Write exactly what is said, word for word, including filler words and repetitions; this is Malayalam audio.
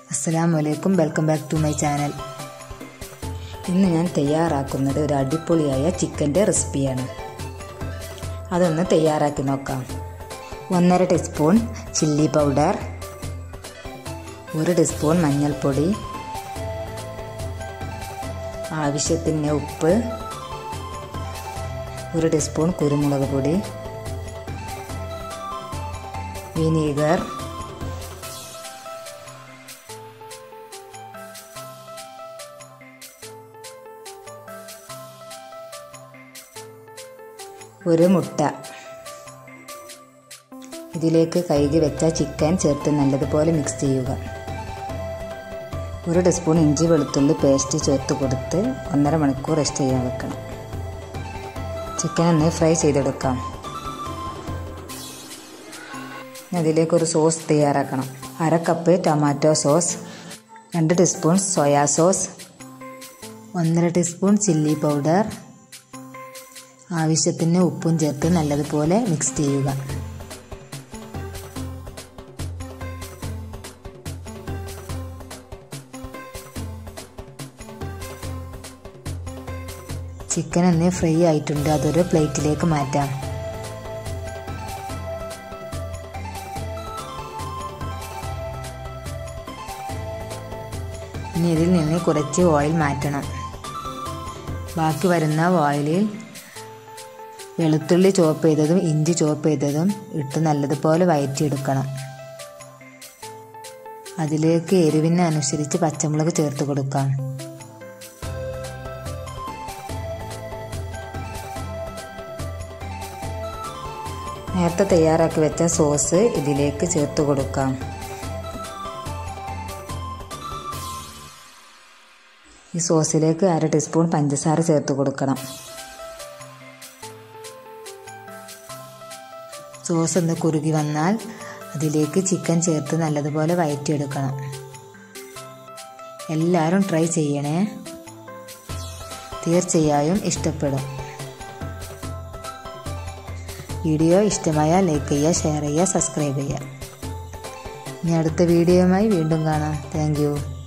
അസ്സലാമു welcome back to my channel. ഇന്ന് ഞാൻ തയ്യാറാക്കുന്നത് ഒരു അടിപൊളിയായ ചിക്കൻ്റെ റെസിപ്പിയാണ്. അതൊന്ന് തയ്യാറാക്കി നോക്കാം. ഒന്നര ടീസ്പൂൺ ചില്ലി പൗഡർ, ഒരു ടീസ്പൂൺ മഞ്ഞൾപ്പൊടി, ആവശ്യത്തിന് ഉപ്പ്, ഒരു ടീസ്പൂൺ കുരുമുളക് പൊടി, വിനീഗർ, ഒരു മുട്ട. ഇതിലേക്ക് കഴുകി വെച്ച ചിക്കൻ ചേർത്ത് നല്ലതുപോലെ മിക്സ് ചെയ്യുക. ഒരു ടീസ്പൂൺ ഇഞ്ചി വെളുത്തുള്ളി പേസ്റ്റ് ചേർത്ത് കൊടുത്ത് ഒന്നര മണിക്കൂർ റെസ്റ്റ് ചെയ്യാൻ വെക്കണം. ചിക്കൻ ഒന്ന് ഫ്രൈ ചെയ്തെടുക്കാം. അതിലേക്കൊരു സോസ് തയ്യാറാക്കണം. അര കപ്പ് ടൊമാറ്റോ സോസ്, രണ്ട് ടീസ്പൂൺ സോയാ സോസ്, ഒന്നര ടീസ്പൂൺ ചില്ലി പൗഡർ, ആവശ്യത്തിന് ഉപ്പും ചേർത്ത് നല്ലതുപോലെ മിക്സ് ചെയ്യുക. ചിക്കൻ ഒന്ന് ഫ്രൈ ആയിട്ടുണ്ട്. അതൊരു പ്ലേറ്റിലേക്ക് മാറ്റാം. ഇനി ഇതിൽ നിന്ന് കുറച്ച് ഓയിൽ മാറ്റണം. ബാക്കി വരുന്ന ഓയിലിൽ വെളുത്തുള്ളി ചോപ്പ് ചെയ്തതും ഇഞ്ചി ചോപ്പ് ചെയ്തതും ഇട്ട് നല്ലതുപോലെ വഴറ്റിയെടുക്കണം. അതിലേക്ക് എരിവിന് അനുസരിച്ച് പച്ചമുളക് ചേർത്ത് കൊടുക്കാം. നേരത്തെ തയ്യാറാക്കി വെച്ച സോസ് ഇതിലേക്ക് ചേർത്ത് കൊടുക്കാം. ഈ സോസിലേക്ക് അര ടീസ്പൂൺ പഞ്ചസാര ചേർത്ത് കൊടുക്കണം. സോസ് ഒന്ന് കുറുകി വന്നാൽ അതിലേക്ക് ചിക്കൻ ചേർത്ത് നല്ലതുപോലെ വഴറ്റിയെടുക്കണം. എല്ലാവരും ട്രൈ ചെയ്യണേ, തീർച്ചയായും ഇഷ്ടപ്പെടും. വീഡിയോ ഇഷ്ടമായാൽ ലൈക്ക് ചെയ്യുക, ഷെയർ ചെയ്യുക, സബ്സ്ക്രൈബ് ചെയ്യുക. ഇനി അടുത്ത വീഡിയോയുമായി വീണ്ടും കാണാം. Thank U.